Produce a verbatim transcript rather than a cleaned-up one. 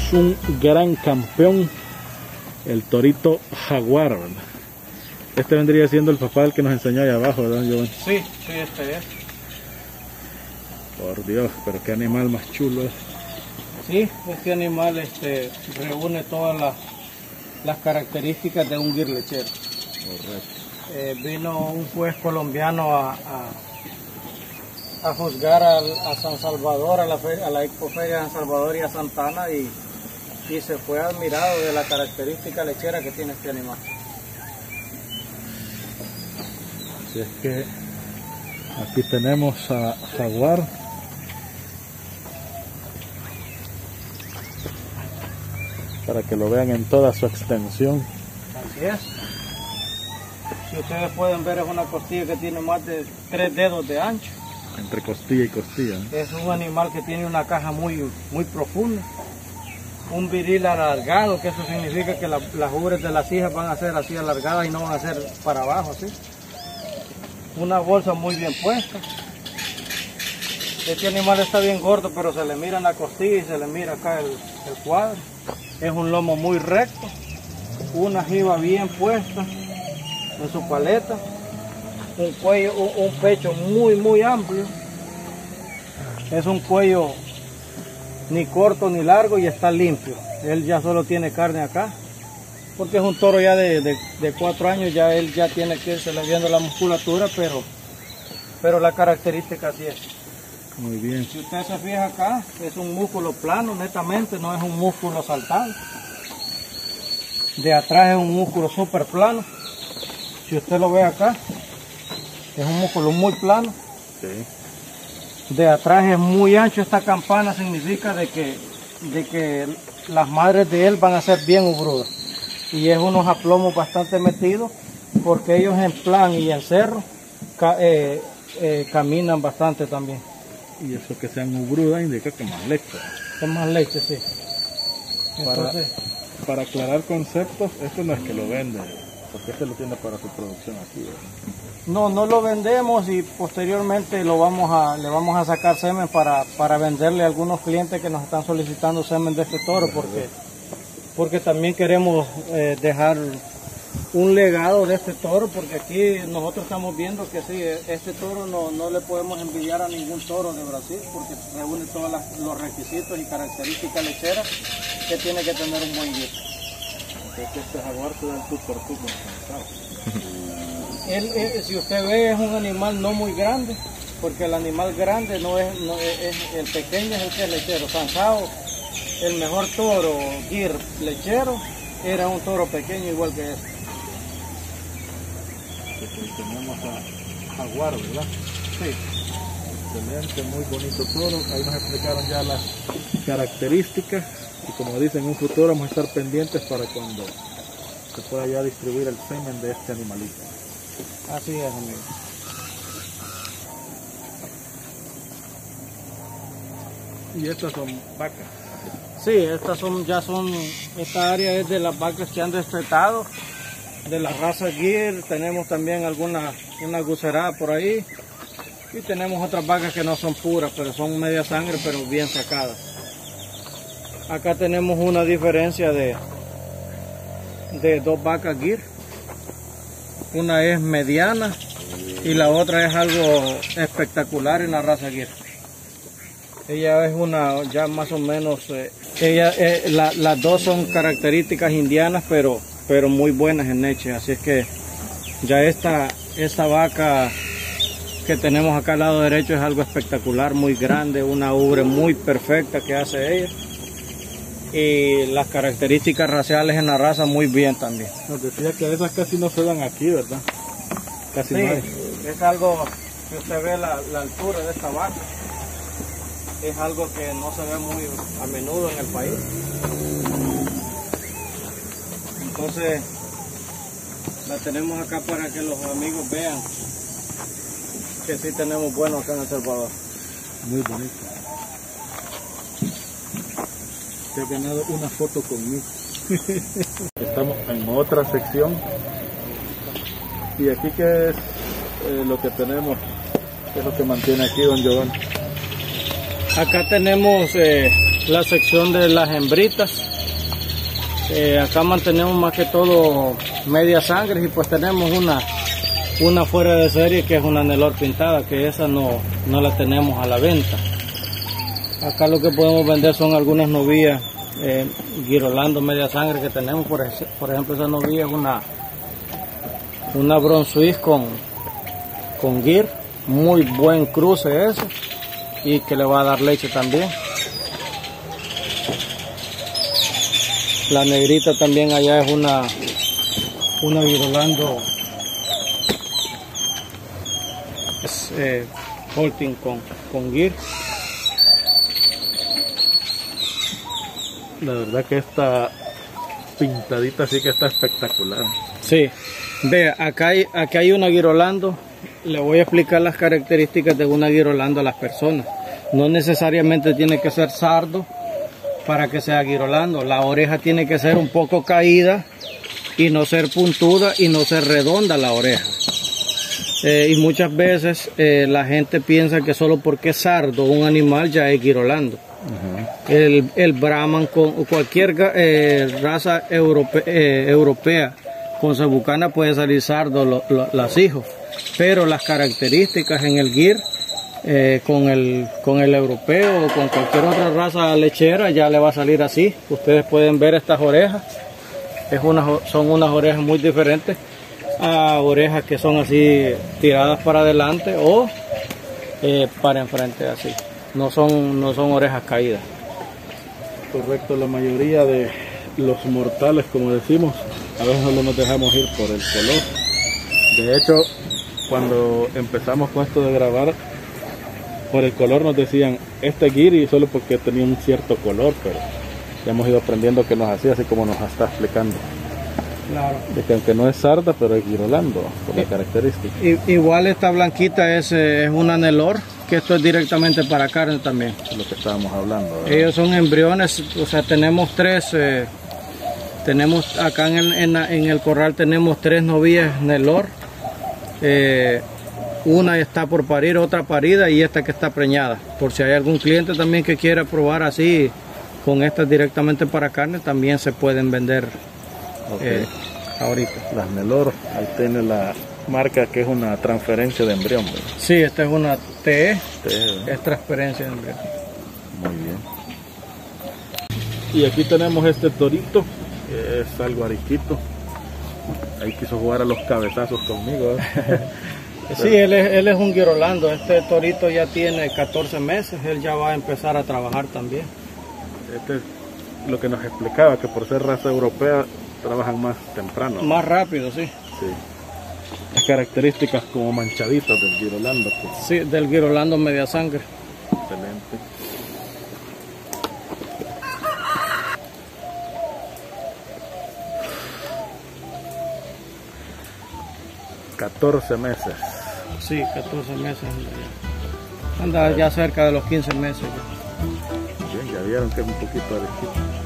un gran campeón, el torito jaguar, ¿verdad? Este vendría siendo el papá del que nos enseñó allá abajo, ¿verdad, Giovanni? Sí, sí, este es. Por Dios, pero qué animal más chulo es. Sí, este animal este, reúne todas las, las características de un gir lechero. Correcto. Eh, vino un juez colombiano a, a, a juzgar a, a San Salvador, a la, fe, a la Expoferia de San Salvador y a Santana, y, y se fue admirado de la característica lechera que tiene este animal. Así es que aquí tenemos a jaguar. Para que lo vean en toda su extensión. Así es. Si ustedes pueden ver, es una costilla que tiene más de tres dedos de ancho. Entre costilla y costilla, ¿no? Es un animal que tiene una caja muy, muy profunda. Un viril alargado, que eso significa que la, las ubres de las hijas van a ser así alargadas y no van a ser para abajo, así. Una bolsa muy bien puesta. Este animal está bien gordo, pero se le mira en la costilla y se le mira acá el, el cuadro. Es un lomo muy recto, una jiba bien puesta en su paleta, un cuello, un, un pecho muy muy amplio. Es un cuello ni corto ni largo y está limpio. Él ya solo tiene carne acá, porque es un toro ya de, de, de cuatro años, ya él ya tiene que irse le viendo la musculatura, pero, pero la característica así es. Muy bien. Si usted se fija acá, es un músculo plano, netamente, no es un músculo saltado. De atrás es un músculo súper plano. Si usted lo ve acá, es un músculo muy plano. Sí. De atrás es muy ancho. Esta campana significa de que, de que las madres de él van a ser bien ubrudas. Y es unos aplomos bastante metidos, porque ellos en plan y en cerro ca eh, eh, caminan bastante también. Y eso que sean ubrudas indica que más leche. Es más leche, sí. Entonces, para, para aclarar conceptos, esto no es que lo vende, porque este lo tiene para su producción aquí, ¿verdad? no, no lo vendemos y posteriormente lo vamos a, le vamos a sacar semen para, para venderle a algunos clientes que nos están solicitando semen de este toro, porque, porque también queremos eh, dejar un legado de este toro, porque aquí nosotros estamos viendo que sí, este toro no, no le podemos envidiar a ningún toro de Brasil, porque reúne todos las, los requisitos y características lecheras que tiene que tener un buen guía. Entonces este jaguar se da el tú por tú con él, él, si usted ve, es un animal no muy grande, porque el animal grande no es, no es, es el pequeño es el que es lechero. Sansao, el mejor toro gir lechero, era un toro pequeño igual que este. Tenemos a jaguar, ¿verdad? Sí. Excelente, muy bonito toro. Ahí nos explicaron ya las características y como dicen, en un futuro vamos a estar pendientes para cuando se pueda ya distribuir el semen de este animalito. Así es, amigo. Y estas son vacas. Sí, estas son, ya son, esta área es de las vacas que han destetado, de la raza Gir. Tenemos también alguna una gucerada por ahí y tenemos otras vacas que no son puras, pero son media sangre, pero bien sacadas. Acá tenemos una diferencia de, de dos vacas Gir. Una es mediana y la otra es algo espectacular en la raza Gir. Ella es una, ya más o menos, eh, ella, eh, la, las dos son características indianas, pero, pero muy buenas en leche. Así es que ya esta, esta vaca que tenemos acá al lado derecho es algo espectacular, muy grande, una ubre muy perfecta que hace ella. Y las características raciales en la raza muy bien también. Nos decía que esas casi no se dan aquí, ¿verdad? Casi sí, no hay. Es algo que usted ve la, la altura de esta vaca. Es algo que no se ve muy a menudo en el país. Entonces la tenemos acá para que los amigos vean que sí tenemos bueno acá en El Salvador. Muy bonito. Se ha ganado una foto conmigo. Estamos en otra sección. Y aquí que es eh, lo que tenemos, que es lo que mantiene aquí don Giovanni. Acá tenemos eh, la sección de las hembritas. Eh, acá mantenemos más que todo media sangre y pues tenemos una una fuera de serie que es una Nelore pintada, que esa no, no la tenemos a la venta. Acá lo que podemos vender son algunas novillas eh, Girolando media sangre que tenemos. Por, ese, por ejemplo, esa novilla es una una Bron Swiss con, con Gir, muy buen cruce ese y que le va a dar leche también. La negrita también allá es una una Girolando es eh, Holting con, con Gir. La verdad que esta pintadita sí que está espectacular. Sí, vea, acá hay, acá hay una Girolando. Le voy a explicar las características de una Girolando a las personas. No necesariamente tiene que ser sardo para que sea Girolando. La oreja tiene que ser un poco caída y no ser puntuda y no ser redonda la oreja. Eh, y muchas veces eh, la gente piensa que solo porque es sardo un animal ya es Girolando. Uh-huh. el, el Brahman con cualquier eh, raza europe, eh, europea con cebucana puede salir sardo lo, lo, las hijos, pero las características en el Gir eh, con, el, con el europeo o con cualquier otra raza lechera ya le va a salir así. Ustedes pueden ver estas orejas, es una, son unas orejas muy diferentes a orejas que son así tiradas para adelante o eh, para enfrente así. No son, no son orejas caídas. Correcto, la mayoría de los mortales, como decimos, a veces no nos dejamos ir por el color. De hecho, cuando empezamos con esto de grabar, por el color nos decían, este Giri solo porque tenía un cierto color, pero ya hemos ido aprendiendo que nos hacía, así como nos está explicando. Claro. De que aunque no es sarda, pero es Girolando, por la característica. Igual esta blanquita es, es una Nelore, que esto es directamente para carne también. Es lo que estábamos hablando, ¿verdad? Ellos son embriones, o sea, tenemos tres, eh, tenemos acá en el, en, en el corral tenemos tres novillas Nelore. Eh, una está por parir, otra parida y esta que está preñada. Por si hay algún cliente también que quiera probar así, con estas directamente para carne, también se pueden vender. Okay. Eh, ahorita. Las Nelore, ahí tiene la marca que es una transferencia de embrión, ¿verdad? Sí, esta es una T E, T E, es transferencia de embrión. Muy bien. Y aquí tenemos este torito, que es algo ariquito. Ahí quiso jugar a los cabezazos conmigo, ¿eh? Sí, él es, él es un Girolando. Este torito ya tiene catorce meses, él ya va a empezar a trabajar también. Este es lo que nos explicaba, que por ser raza europea trabajan más temprano. Más rápido, sí. Sí. Las características como manchaditas del Girolando. Pues. Sí, del Girolando media sangre. Excelente. catorce meses. Sí, catorce meses. Anda ya cerca de los quince meses. Bien, ya vieron que es un poquito arejito.